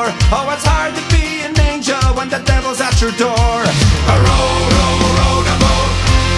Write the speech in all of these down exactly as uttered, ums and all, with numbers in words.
before. Oh, it's hard to be an angel when the devil's at your door. A row, row, row the boat.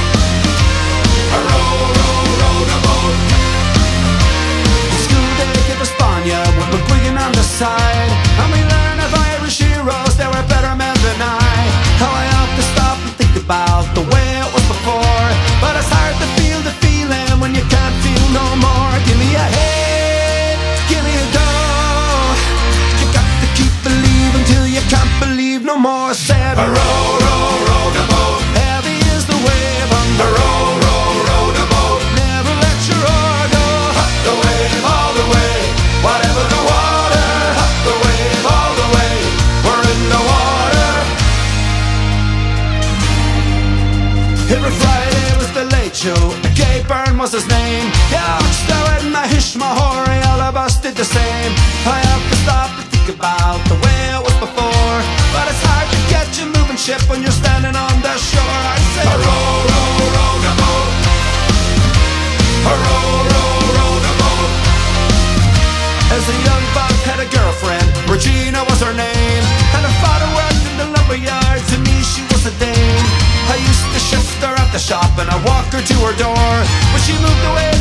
A row, row, row the boat. In school they give us Spania with McGuigan on the side, and we learn of Irish heroes, they were better men than I. How I have to stop and think about the way it was before, but it's hard to feel the feeling when you can't feel no more. Give me a hit, give me a go. You got to keep believing till you can't believe no more. Said a row, row, row the boat. Heavy is the wave on the row, row, row the boat. Never let your oar go. Hop the wave all the way, whatever the water. Hop the wave all the way, we're in the water. Every Friday was the late show, Gay Byrne was his name. Yeah, Oxford and I hish my hoary, all of us did the same. I have to stop and think about the way it was before, but it's hard to get you moving ship when you're standing on the shore. I say a row, row, row the boat. A row, row, row the boat. As a young buck had a girlfriend, Regina was her name, and her father worked in the lumber yard, to me she was a dame. I used to shift her at the shop and I walk her to her door. When she moved away